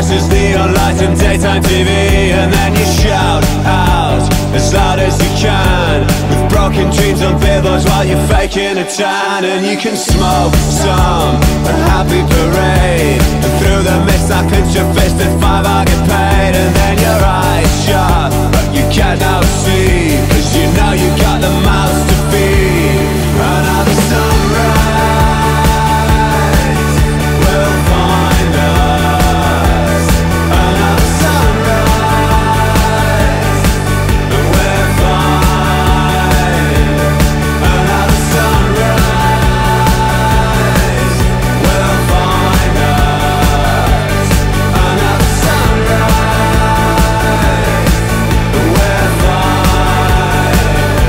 houses, neon lights and daytime TV. And then you shout out as loud as you can, with broken dreams on billboards while you're faking a tan. And you can smoke some a happy parade, and through the mist I pinch your fist at 5 I get paid. And then your eyes shut but you cannot see, cause you know you got the mouths to feed. Another sunrise will find us, another sunrise, and we're fine. Another sunrise will find us, another sunrise, and we're fine.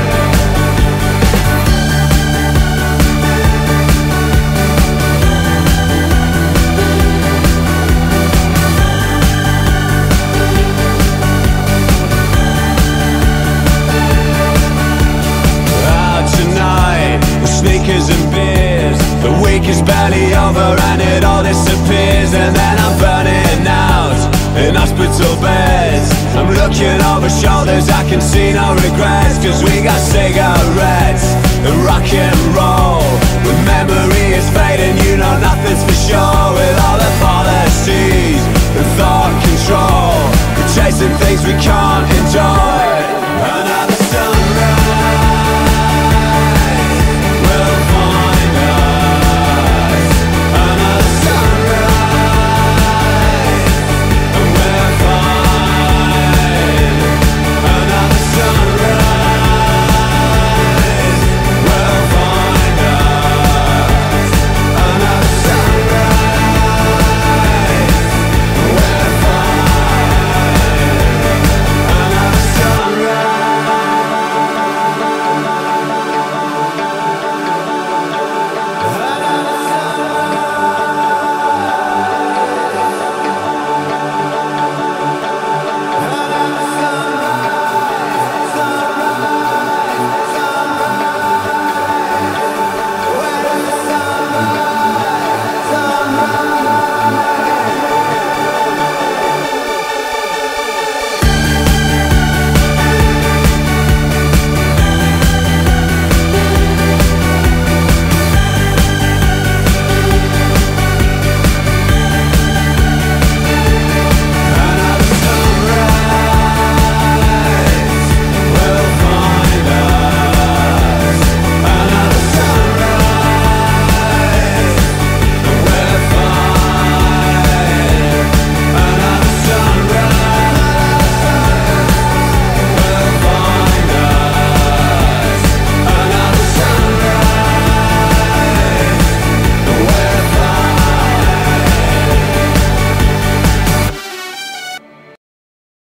Out tonight with sneakers and beers, the week is barely over and it all disappears. And then I'm burning out in hospital beds, I'm looking over shoulders, I can see no regrets, cause we got cigarettes and rock and roll. When memory is fading, you know nothing's for sure. With all the policies and thought control, we're chasing things we can't enjoy.